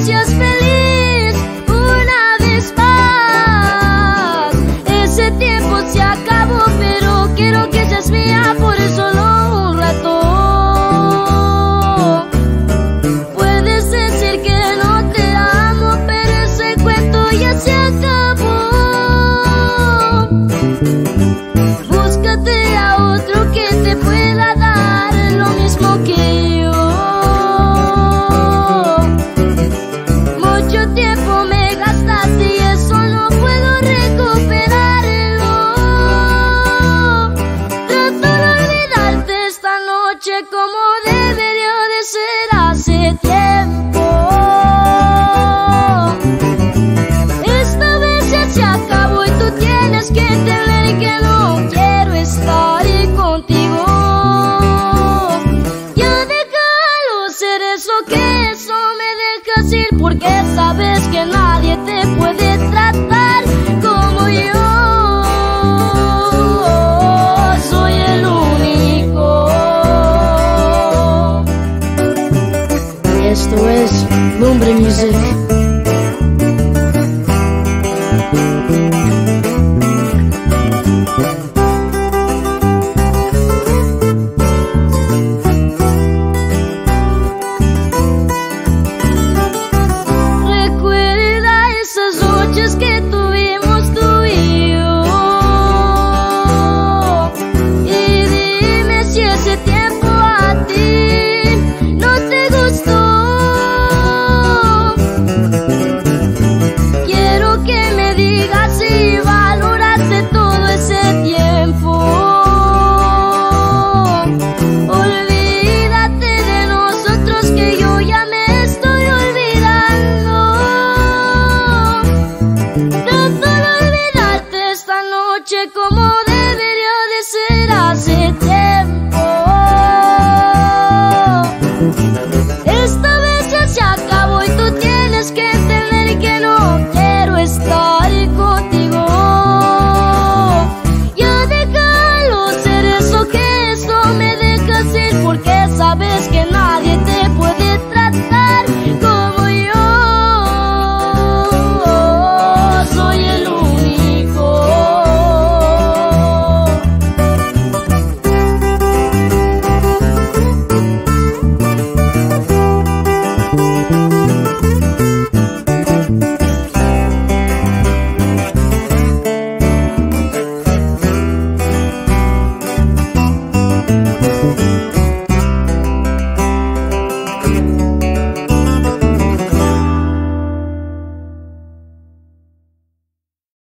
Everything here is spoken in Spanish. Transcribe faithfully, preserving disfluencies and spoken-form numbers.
seas feliz una vez más. Ese tiempo se acabó, pero quiero que seas mía por solo un rato. Puedes decir que no te amo, pero ese cuento ya se acabó. Búscate a otro que te pueda dar lo mismo que yo. Mucho tiempo me gastaste y eso no puedo recuperarlo. Trato de olvidarte esta noche como debería de ser hace tiempo. Esta vez ya se acabó y tú tienes que entender que no quiero estar contigo. Ya déjalo ser eso, que eso me dejas ir, porque sabes que nadie te puede tratar como yo. Soy el único. Esto es Lumbre Music.